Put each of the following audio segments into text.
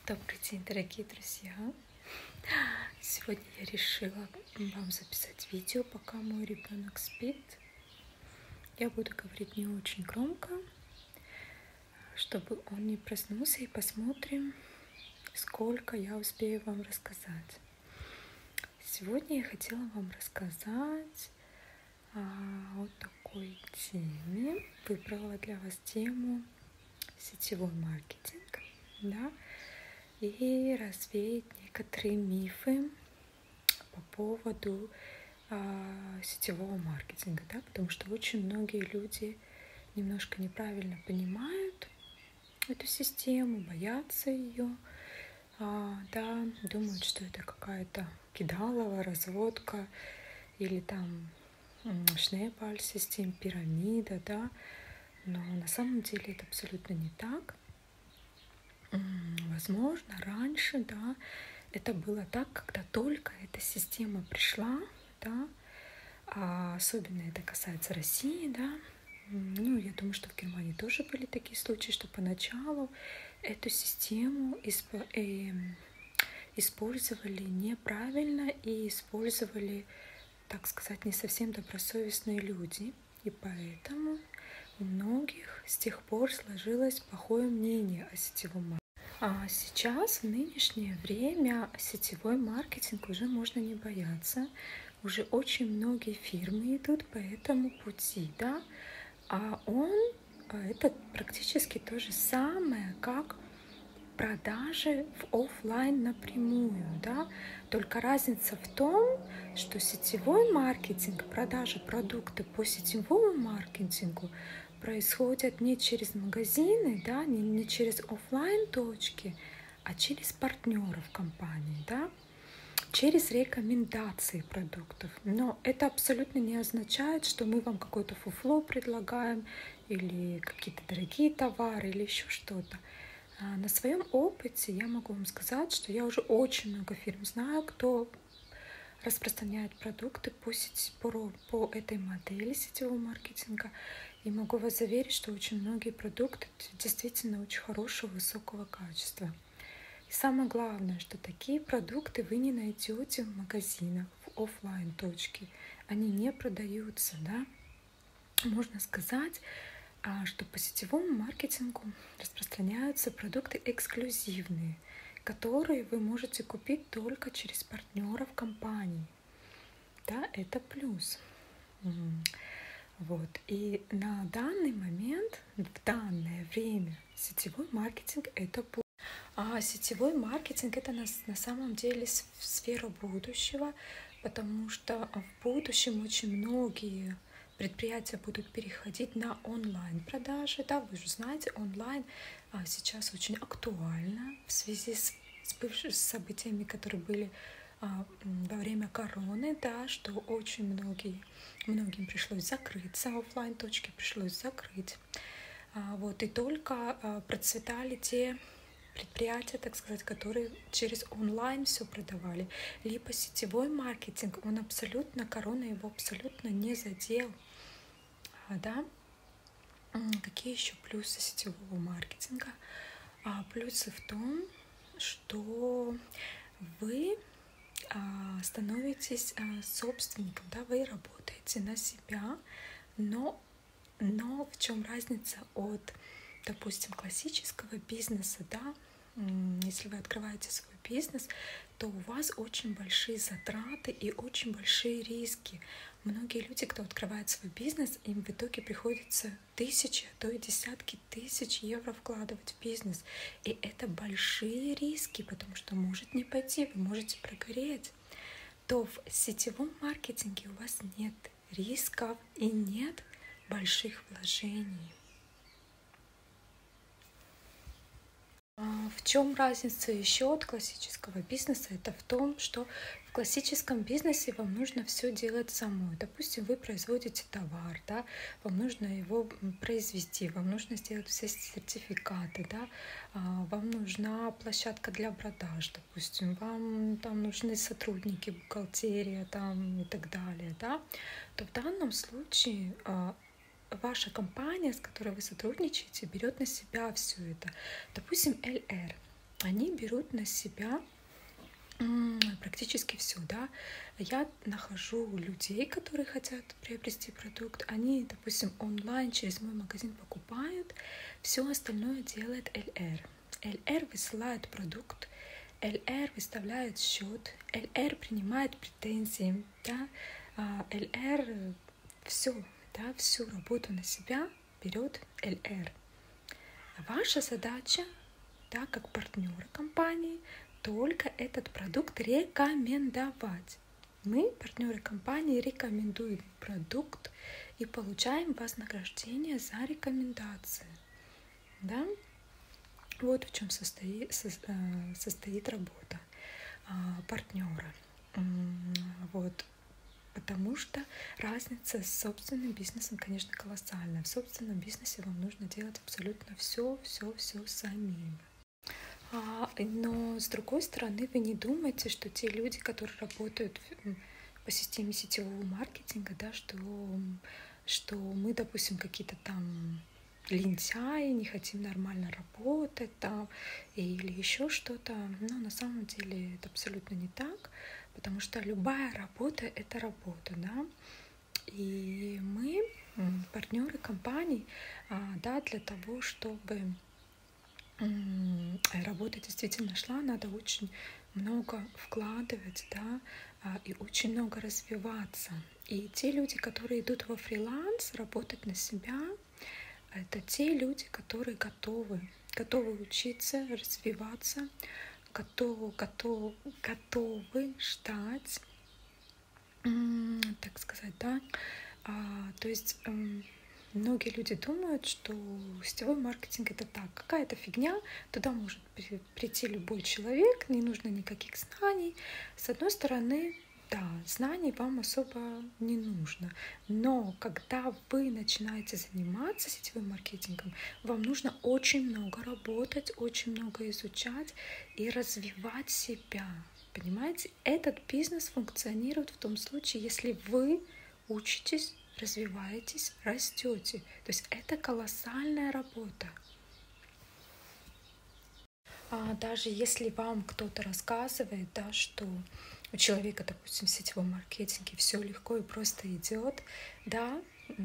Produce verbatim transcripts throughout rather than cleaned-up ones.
Добрый день, дорогие друзья! Сегодня я решила вам записать видео, пока мой ребенок спит. Я буду говорить не очень громко, чтобы он не проснулся, и посмотрим, сколько я успею вам рассказать. Сегодня я хотела вам рассказать о такой теме. Выбрала для вас тему сетевой маркетинг, да, и развеять некоторые мифы по поводу а, сетевого маркетинга, да, потому что очень многие люди немножко неправильно понимают эту систему, боятся ее, а, да, думают, что это какая-то кидалова, разводка или там шнепаль-система, пирамида, да, но на самом деле это абсолютно не так. Возможно, раньше, да, это было так, когда только эта система пришла, да, а особенно это касается России, да, ну, я думаю, что в Германии тоже были такие случаи, что поначалу эту систему использовали неправильно и использовали, так сказать, не совсем добросовестные люди, и поэтому у многих с тех пор сложилось плохое мнение о сетевом маркетинге. А сейчас, в нынешнее время, сетевой маркетинг уже можно не бояться. Уже очень многие фирмы идут по этому пути, да, а он, это практически то же самое, как продажи в офлайн напрямую, да, только разница в том, что сетевой маркетинг, продажи продукта по сетевому маркетингу происходят не через магазины, да, не, не через офлайн точки, а через партнеров компании, да, через рекомендации продуктов. Но это абсолютно не означает, что мы вам какое-то фуфло предлагаем или какие-то дорогие товары или еще что-то. На своем опыте я могу вам сказать, что я уже очень много фирм знаю, кто распространяет продукты по, сети, по, по этой модели сетевого маркетинга. И могу вас заверить, что очень многие продукты действительно очень хорошего, высокого качества. И самое главное, что такие продукты вы не найдете в магазинах, в офлайн точке. Они не продаются, да. Можно сказать, что по сетевому маркетингу распространяются продукты эксклюзивные, которые вы можете купить только через партнеров компании. Да, это плюс. Вот. И на данный момент, в данное время, сетевой маркетинг это а сетевой маркетинг это на, на самом деле сфера будущего, потому что в будущем очень многие предприятия будут переходить на онлайн-продажи. Да, вы же знаете, онлайн а, сейчас очень актуально в связи с, с, бывшими, с событиями, которые были а, во время короны, да, что очень многие, многим пришлось закрыться, офлайн точки пришлось закрыть. А, вот, и только а, процветали те предприятия, так сказать, которые через онлайн все продавали, либо сетевой маркетинг, он абсолютно, корона его абсолютно не задел. А, да? Какие еще плюсы сетевого маркетинга? А, плюсы в том, что вы а, становитесь а, собственником, да, вы работаете на себя, но, но в чем разница от, допустим, классического бизнеса, да, если вы открываете свой бизнес, то у вас очень большие затраты и очень большие риски. Многие люди, кто открывает свой бизнес, им в итоге приходится тысячи, а то и десятки тысяч евро вкладывать в бизнес. И это большие риски, потому что может не пойти, вы можете прогореть. То в сетевом маркетинге у вас нет рисков и нет больших вложений. В чем разница еще от классического бизнеса? Это в том, что в классическом бизнесе вам нужно все делать самой. Допустим, вы производите товар, да, вам нужно его произвести, вам нужно сделать все сертификаты, да, вам нужна площадка для продаж, допустим, вам там нужны сотрудники, бухгалтерия там, и так далее, да, то в данном случае ваша компания, с которой вы сотрудничаете, берет на себя все это. Допустим, эл эр. они берут на себя практически все, да. Я нахожу людей, которые хотят приобрести продукт, они, допустим, онлайн через мой магазин покупают, все остальное делает эл эр. эл эр высылает продукт, эл эр выставляет счет, эл эр принимает претензии, да, эл эр все, да, всю работу на себя берет эл эр. Ваша задача, да, как партнера компании, только этот продукт рекомендовать. Мы, партнеры компании, рекомендуем продукт и получаем вознаграждение за рекомендации. Да? Вот в чем состоит, состоит работа партнера. Вот. Потому что разница с собственным бизнесом, конечно, колоссальная. В собственном бизнесе вам нужно делать абсолютно все, все, все самим. А, но с другой стороны, вы не думайте, что те люди, которые работают по системе сетевого маркетинга, да, что, что мы, допустим, какие-то там лентяи, не хотим нормально работать там или еще что-то. Но на самом деле это абсолютно не так, потому что любая работа — это работа, да. И мы, партнеры компаний, да, для того, чтобы работа действительно шла, надо очень много вкладывать, да, и очень много развиваться. И те люди, которые идут во фриланс, работать на себя, это те люди, которые готовы, готовы учиться, развиваться, готовы, готовы, готовы ждать, так сказать, да. А, то есть многие люди думают, что сетевой маркетинг — это так, какая-то фигня, туда может прийти любой человек, не нужно никаких знаний. С одной стороны, да, знаний вам особо не нужно, но когда вы начинаете заниматься сетевым маркетингом, вам нужно очень много работать, очень много изучать и развивать себя. Понимаете, этот бизнес функционирует в том случае, если вы учитесь, развиваетесь, растете. То есть это колоссальная работа. А даже если вам кто-то рассказывает, да, что у человека, допустим, в сетевом маркетинге все легко и просто идет, да,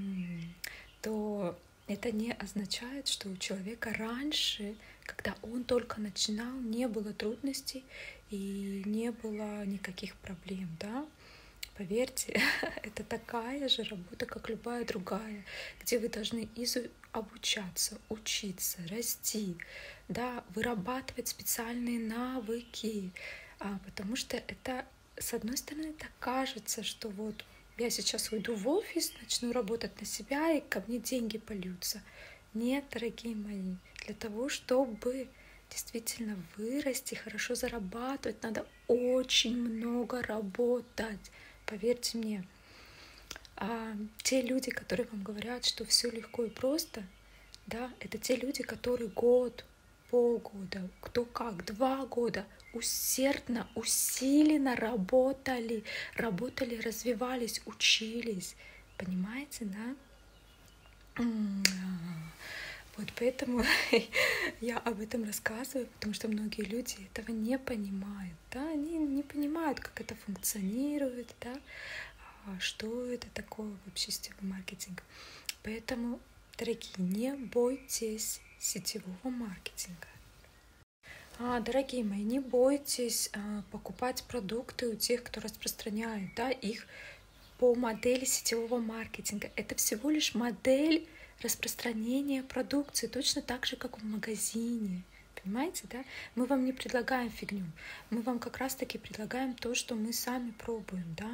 то это не означает, что у человека раньше, когда он только начинал, не было трудностей и не было никаких проблем, да. Поверьте, это такая же работа, как любая другая, где вы должны обучаться, учиться, расти, да, вырабатывать специальные навыки, а, потому что это, с одной стороны, так кажется, что вот я сейчас уйду в офис, начну работать на себя, и ко мне деньги польются. Нет, дорогие мои, для того, чтобы действительно вырасти, хорошо зарабатывать, надо очень много работать. Поверьте мне, а те люди, которые вам говорят, что все легко и просто, да, это те люди, которые год, полгода, кто как, два года усердно, усиленно работали, работали, развивались, учились. Понимаете, да? Вот поэтому я об этом рассказываю, потому что многие люди этого не понимают, да, они не понимают, как это функционирует, да, что это такое вообще сетевой маркетинг. Поэтому, дорогие, не бойтесь сетевого маркетинга. А, дорогие мои, не бойтесь а, покупать продукты у тех, кто распространяет, да, их по модели сетевого маркетинга. Это всего лишь модель распространения продукции, точно так же, как в магазине. Понимаете, да? Мы вам не предлагаем фигню. Мы вам как раз-таки предлагаем то, что мы сами пробуем, да?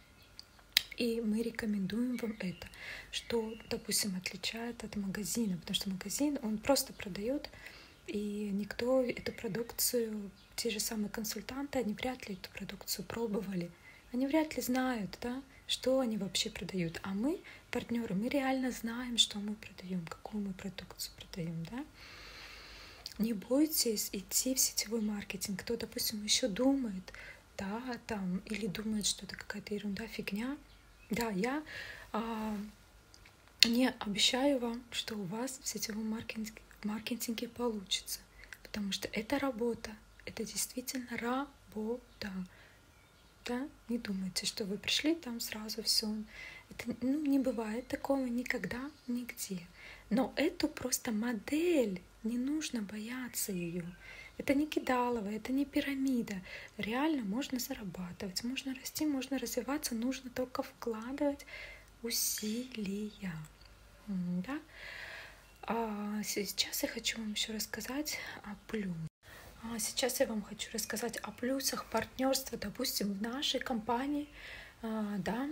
И мы рекомендуем вам это, что, допустим, отличает от магазина, потому что магазин, он просто продает, и никто эту продукцию, те же самые консультанты, они вряд ли эту продукцию пробовали, они вряд ли знают, да, что они вообще продают. А мы, партнеры, мы реально знаем, что мы продаем, какую мы продукцию продаем, да. Не бойтесь идти в сетевой маркетинг. Кто, допустим, еще думает, да, там, или думает, что это какая-то ерунда, фигня. Да, я а, не обещаю вам, что у вас в сетевом маркетинге, маркетинге получится, потому что это работа, это действительно работа. Да? Не думайте, что вы пришли, там сразу все. Это, ну, не бывает такого никогда, нигде. Но эту просто модель, не нужно бояться ее. Это не кидалово, это не пирамида. Реально можно зарабатывать, можно расти, можно развиваться, нужно только вкладывать усилия. Да? А сейчас я хочу вам еще рассказать о плюсах. А сейчас я вам хочу рассказать о плюсах партнерства, допустим, в нашей компании. А, да.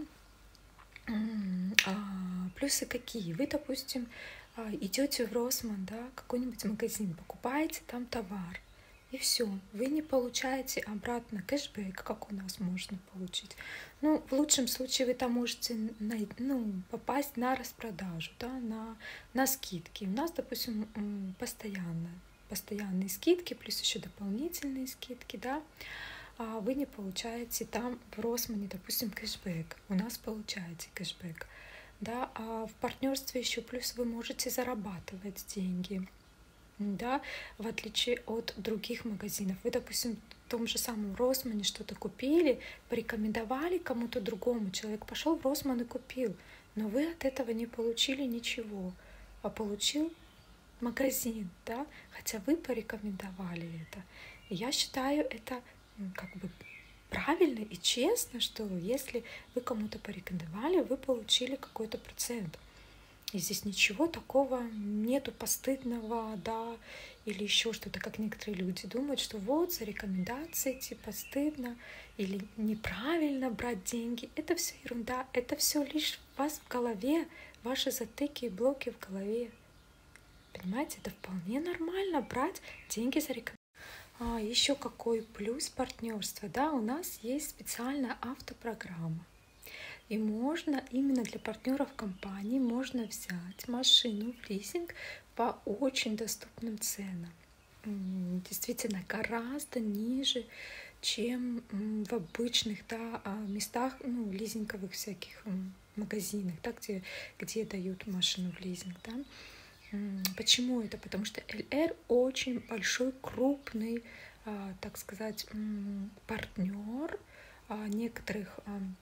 А, плюсы какие? Вы, допустим, идете в Росман, да, какой-нибудь магазин, покупаете там товар, и все, вы не получаете обратно кэшбэк, как у нас можно получить. Ну, в лучшем случае вы там можете ну, попасть на распродажу, да, на, на скидки. У нас, допустим, постоянно, постоянные скидки, плюс еще дополнительные скидки, да, а вы не получаете там в Росмане, допустим, кэшбэк. У нас получаете кэшбэк. Да, а в партнерстве еще плюс вы можете зарабатывать деньги. Да, в отличие от других магазинов. Вы, допустим, в том же самом Росмане что-то купили, порекомендовали кому-то другому, человек пошел в Росман и купил, но вы от этого не получили ничего, а получил магазин, да, хотя вы порекомендовали это. И я считаю это как бы правильно и честно, что если вы кому-то порекомендовали, вы получили какой-то процент. И здесь ничего такого нету постыдного, да, или еще что-то, как некоторые люди думают, что вот за рекомендации типа стыдно или неправильно брать деньги. Это все ерунда, это все лишь у вас в голове, ваши затыки и блоки в голове. Понимаете, это вполне нормально брать деньги за рекомендации. А еще какой плюс партнерства, да, у нас есть специальная автопрограмма. И можно именно для партнеров компании можно взять машину в лизинг по очень доступным ценам. Действительно, гораздо ниже, чем в обычных, да, местах, ну, лизинговых всяких магазинах, да, где, где дают машину в лизинг. Да. Почему это? Потому что эл эр очень большой, крупный, так сказать, партнер некоторых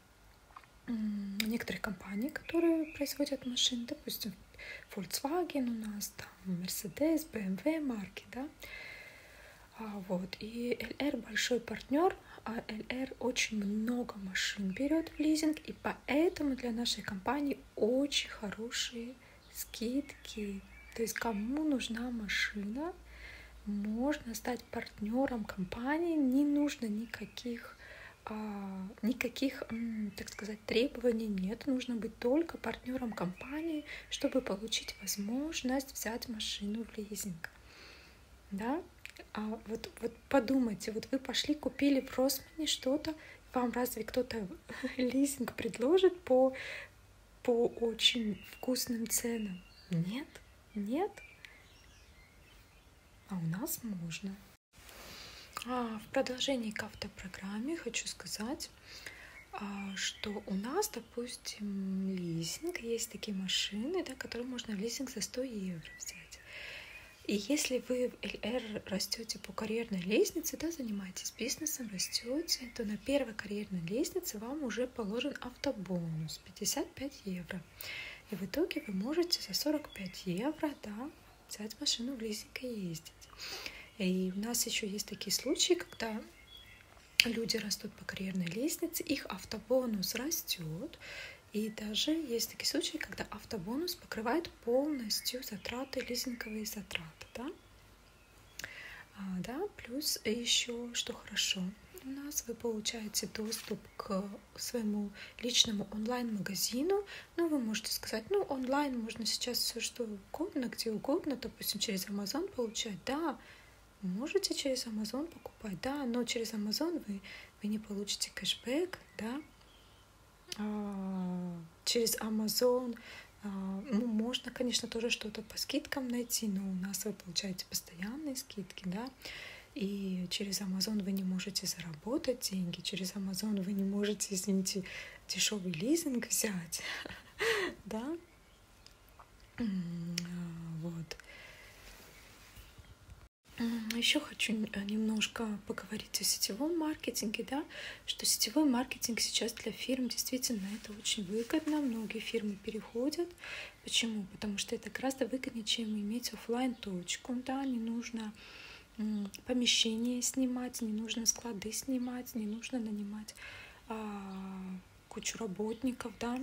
некоторых компаний, которые производят машины, допустим, Volkswagen у нас, там, Mercedes, бэ эм вэ марки, да, а, вот, и эл эр большой партнер, а эл эр очень много машин берет в лизинг, и поэтому для нашей компании очень хорошие скидки, то есть кому нужна машина, можно стать партнером компании, не нужно никаких никаких, так сказать, требований нет. Нужно быть только партнером компании, чтобы получить возможность взять машину в лизинг. Да? А вот, вот подумайте, вот вы пошли, купили в Росмане что-то, вам разве кто-то лизинг предложит по, по очень вкусным ценам? Нет, нет. А у нас можно. А в продолжении к автопрограмме хочу сказать, что у нас, допустим, лизинг, есть такие машины, да, которые можно в лизинг за сто евро взять. И если вы в эл эр растете по карьерной лестнице, да, занимаетесь бизнесом, растете, то на первой карьерной лестнице вам уже положен автобонус пятьдесят пять евро. И в итоге вы можете за сорок пять евро, да, взять машину в лизинг и ездить. И у нас еще есть такие случаи, когда люди растут по карьерной лестнице, их автобонус растет, и даже есть такие случаи, когда автобонус покрывает полностью затраты, лизинговые затраты, да? А, да, плюс еще, что хорошо, у нас вы получаете доступ к своему личному онлайн-магазину. Ну, вы можете сказать, ну, онлайн можно сейчас все что угодно, где угодно, допустим, через Amazon получать, да, можете через Amazon покупать, да, но через Amazon вы, вы не получите кэшбэк, да. А, через Amazon а, ну, можно, конечно, тоже что-то по скидкам найти, но у нас вы получаете постоянные скидки, да. И через Amazon вы не можете заработать деньги, через Amazon вы не можете, извините, дешевый лизинг взять, да. Вот. Еще хочу немножко поговорить о сетевом маркетинге, да, что сетевой маркетинг сейчас для фирм действительно это очень выгодно, многие фирмы переходят. Почему? Потому что это гораздо выгоднее, чем иметь офлайн точку, да, не нужно помещение снимать, не нужно склады снимать, не нужно нанимать а, кучу работников, да,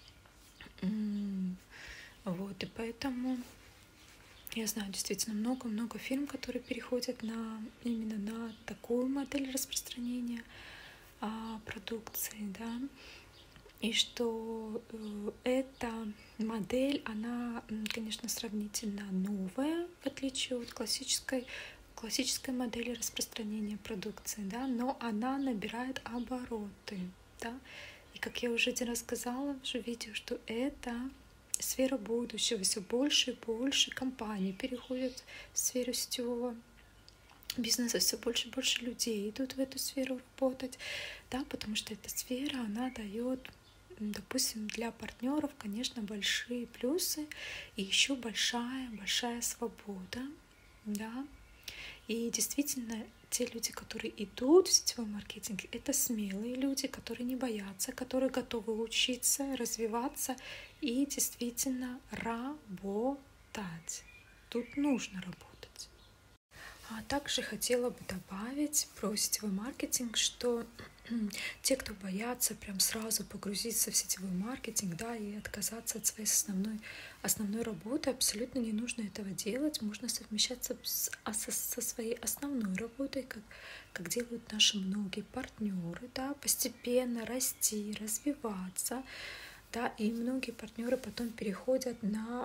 вот, и поэтому я знаю действительно много-много фирм, которые переходят на именно на такую модель распространения а, продукции, да, и что э, эта модель, она, конечно, сравнительно новая, в отличие от классической классической модели распространения продукции, да, но она набирает обороты, да, и как я уже один раз сказала в видео, что это сфера будущего, все больше и больше компаний переходят в сферу сетевого бизнеса, все больше и больше людей идут в эту сферу работать, да, потому что эта сфера, она дает, допустим, для партнеров, конечно, большие плюсы и еще большая, большая свобода, да, и действительно те люди, которые идут в сетевой маркетинг, это смелые люди, которые не боятся, которые готовы учиться, развиваться и действительно работать. Тут нужно работать. А также хотела бы добавить про сетевой маркетинг, что те, кто боятся прям сразу погрузиться в сетевой маркетинг, да, и отказаться от своей основной, основной работы, абсолютно не нужно этого делать. Можно совмещаться с, со, со своей основной работой, как, как делают наши многие партнеры, да, постепенно расти, развиваться, да, и многие партнеры потом переходят на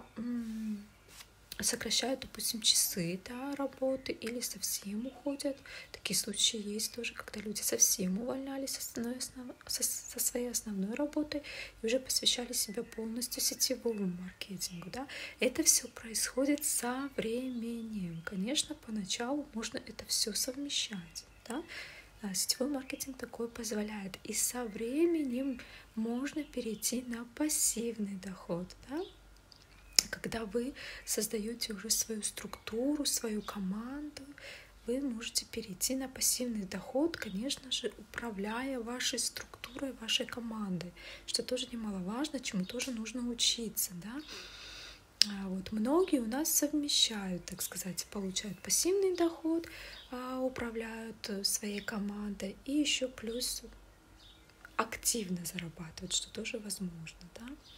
сокращают, допустим, часы, да, работы или совсем уходят. Такие случаи есть тоже, когда люди совсем увольнялись со, основной, основ... со, со своей основной работой и уже посвящали себя полностью сетевому маркетингу. Да. Это все происходит со временем. Конечно, поначалу можно это все совмещать. Да. Сетевой маркетинг такое позволяет. И со временем можно перейти на пассивный доход. Да. Когда вы создаете уже свою структуру, свою команду, вы можете перейти на пассивный доход, конечно же, управляя вашей структурой, вашей командой, что тоже немаловажно, чему тоже нужно учиться, да. Вот многие у нас совмещают, так сказать, получают пассивный доход, управляют своей командой и еще плюс активно зарабатывают, что тоже возможно, да.